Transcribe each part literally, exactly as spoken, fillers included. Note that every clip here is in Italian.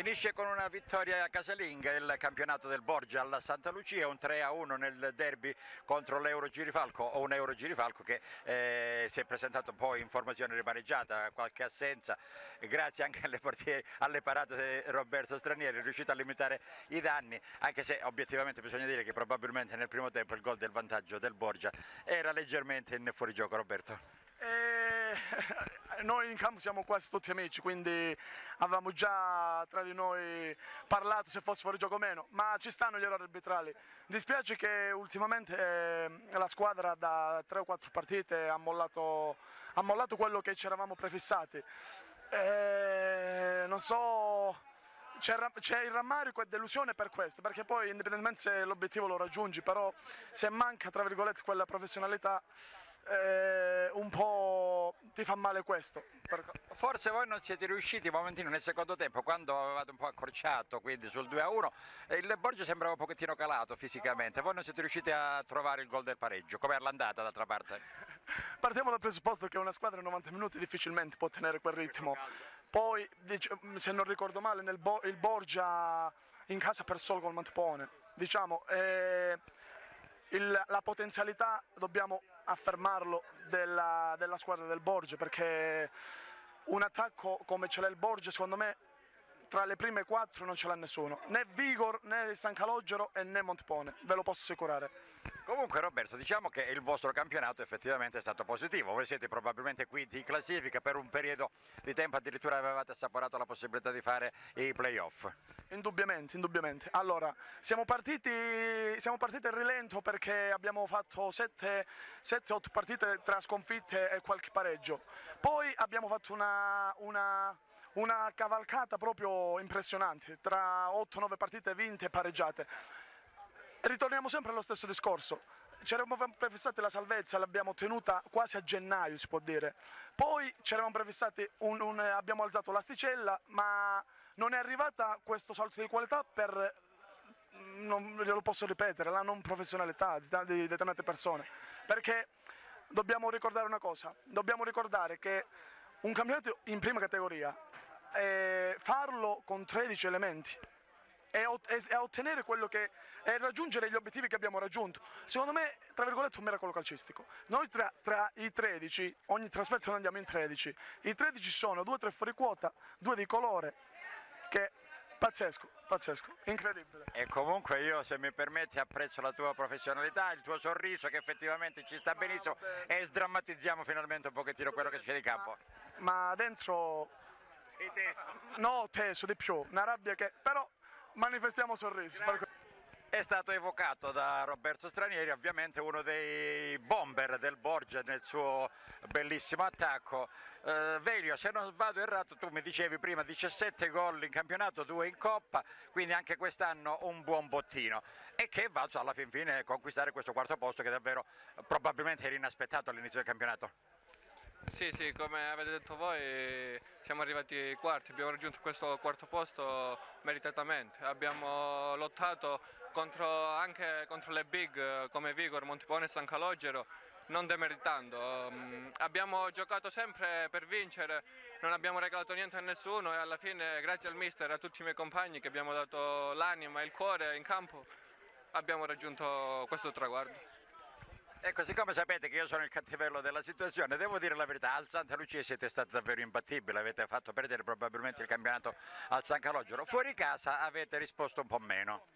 Finisce con una vittoria casalinga il campionato del Borgia alla Santa Lucia, un tre a uno nel derby contro l'Euro Girifalco, o un Euro Girifalco che eh, si è presentato poi in formazione rimaneggiata, qualche assenza, grazie anche alle, portiere, alle parate di Roberto Stranieri, è riuscito a limitare i danni, anche se obiettivamente bisogna dire che probabilmente nel primo tempo il gol del vantaggio del Borgia era leggermente in fuorigioco. Roberto. E noi in campo siamo quasi tutti amici, quindi avevamo già tra di noi parlato se fosse fuori gioco o meno, ma ci stanno gli errori arbitrali. Mi dispiace che ultimamente eh, la squadra da tre o quattro partite ha mollato, ha mollato quello che ci eravamo prefissati. E non so, c'è il rammarico e delusione per questo, perché poi indipendentemente se l'obiettivo lo raggiungi, però se manca tra virgolette quella professionalità, Eh, un po' ti fa male questo. Forse voi non siete riusciti un momentino nel secondo tempo, quando avevate un po' accorciato, quindi sul due a uno, il Borgia sembrava un pochettino calato fisicamente, voi non siete riusciti a trovare il gol del pareggio, come l'andata d'altra parte? Partiamo dal presupposto che una squadra in novanta minuti difficilmente può tenere quel ritmo. Poi, se non ricordo male, nel Bo il Borgia in casa per solo col Montepone, diciamo, eh, il, la potenzialità dobbiamo affermarlo della, della squadra del Borgia, perché un attacco come ce l'ha il Borgia secondo me tra le prime quattro non ce l'ha nessuno, né Vigor, né San Calogero e né Montepone, ve lo posso assicurare. Comunque Roberto, diciamo che il vostro campionato effettivamente è stato positivo, voi siete probabilmente quinti in classifica, per un periodo di tempo addirittura avevate assaporato la possibilità di fare i playoff. Indubbiamente, indubbiamente. Allora, siamo partiti, siamo partiti a rilento perché abbiamo fatto sette otto partite tra sconfitte e qualche pareggio. Poi abbiamo fatto una, una, una cavalcata proprio impressionante, tra otto nove partite vinte e pareggiate. Ritorniamo sempre allo stesso discorso. Ci eravamo prefissati la salvezza, l'abbiamo tenuta quasi a gennaio, si può dire. Poi ci eravamo prefissati, un, un, abbiamo alzato l'asticella, ma non è arrivata questo salto di qualità per, non lo posso ripetere, la non professionalità di, di determinate persone. Perché dobbiamo ricordare una cosa, dobbiamo ricordare che un campionato in prima categoria, eh, farlo con tredici elementi, e a ottenere quello che è raggiungere gli obiettivi che abbiamo raggiunto, secondo me tra virgolette un miracolo calcistico. Noi tra, tra i tredici, ogni trasferta noi andiamo in tredici, i tredici sono due tre fuori quota, due di colore, che pazzesco, pazzesco, incredibile. E comunque io, se mi permetti, apprezzo la tua professionalità, il tuo sorriso che effettivamente ci sta benissimo, e sdrammatizziamo finalmente un pochettino quello che succede in campo. Ma, ma dentro... Sei teso? No, teso di più, una rabbia che... però manifestiamo sorrisi. È stato evocato da Roberto Stranieri, ovviamente uno dei bomber del Borgia nel suo bellissimo attacco. Eh, Velio, se non vado errato, tu mi dicevi prima diciassette gol in campionato, due in Coppa, quindi anche quest'anno un buon bottino, e che è valso alla fin fine conquistare questo quarto posto che davvero probabilmente era inaspettato all'inizio del campionato. Sì, sì, come avete detto voi siamo arrivati quarti, abbiamo raggiunto questo quarto posto meritatamente, abbiamo lottato contro, anche contro le big come Vigor, Montepone e San Calogero, non demeritando. Um, abbiamo giocato sempre per vincere, non abbiamo regalato niente a nessuno e alla fine, grazie al mister e a tutti i miei compagni che abbiamo dato l'anima e il cuore in campo, abbiamo raggiunto questo traguardo. Ecco, siccome sapete che io sono il cattivello della situazione, devo dire la verità, al Santa Lucia siete stati davvero imbattibili, avete fatto perdere probabilmente il campionato al San Calogero, fuori casa avete risposto un po' meno.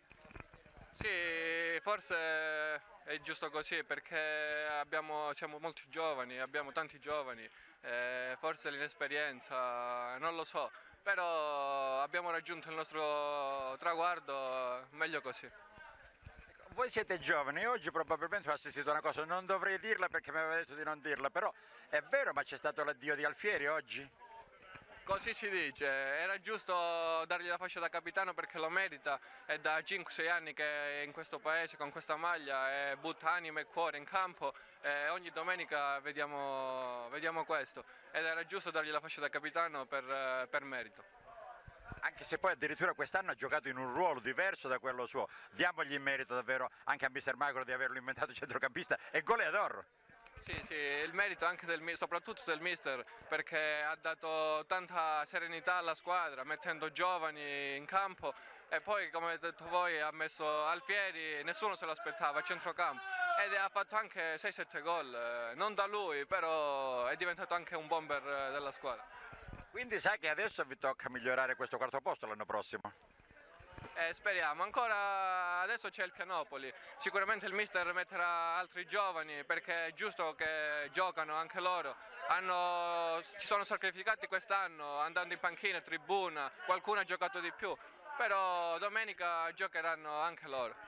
Sì, forse è giusto così perché abbiamo, siamo molto giovani, abbiamo tanti giovani, eh, forse l'inesperienza, non lo so, però abbiamo raggiunto il nostro traguardo, meglio così. Voi siete giovani, oggi probabilmente ho assistito a una cosa, non dovrei dirla perché mi aveva detto di non dirla, però è vero, ma c'è stato l'addio di Alfieri oggi? Così si dice, era giusto dargli la fascia da capitano perché lo merita, è da cinque sei anni che è in questo paese con questa maglia e butta anima e cuore in campo e ogni domenica vediamo, vediamo questo ed era giusto dargli la fascia da capitano per, per merito. Anche se poi addirittura quest'anno ha giocato in un ruolo diverso da quello suo, diamogli in merito davvero anche a mister Magro di averlo inventato centrocampista e goleador. Sì, sì, il merito anche del, mi- soprattutto del mister perché ha dato tanta serenità alla squadra mettendo giovani in campo e poi come avete detto voi ha messo Alfieri, nessuno se lo aspettava a centrocampo ed ha fatto anche sei sette gol, eh, non da lui però è diventato anche un bomber eh, della squadra. Quindi sai che adesso vi tocca migliorare questo quarto posto l'anno prossimo. Eh, speriamo, ancora adesso c'è il Pianopoli, sicuramente il mister metterà altri giovani perché è giusto che giocano anche loro, Hanno, si sono sacrificati quest'anno andando in panchina, tribuna, qualcuno ha giocato di più, però domenica giocheranno anche loro.